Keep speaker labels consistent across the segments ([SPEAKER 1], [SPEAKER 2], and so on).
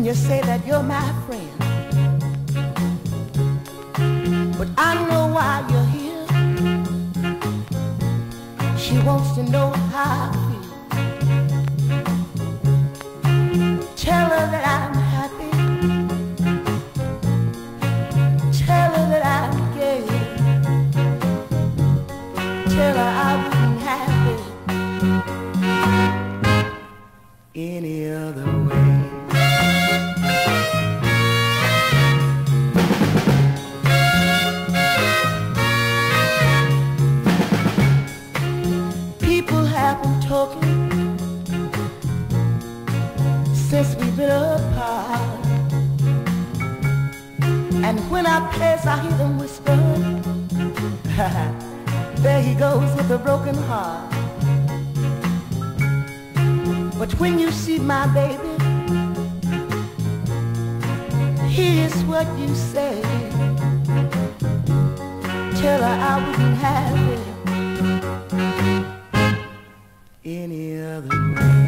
[SPEAKER 1] you say that you're my friend, but I know why you're here. She wants to know how I feel. Tell her that I'm happy. Tell her that I'm gay. Tell her I wouldn't have it any other way. People have been talking since we've been apart, and when I pass I hear them whisper, there he goes with a broken heart. But when you see my baby, here's what you say. Tell her I wouldn't have it any other way.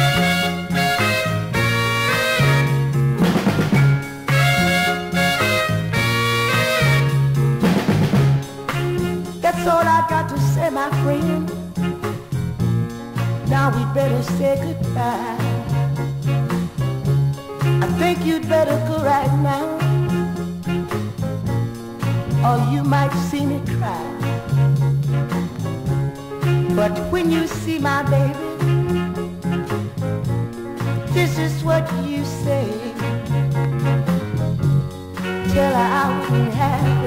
[SPEAKER 1] That's all I got to say, my friend. Now we'd better say goodbye. I think you'd better go right now, or you might see me cry. But when you see my baby, this is what you say. Tell her I wouldn't have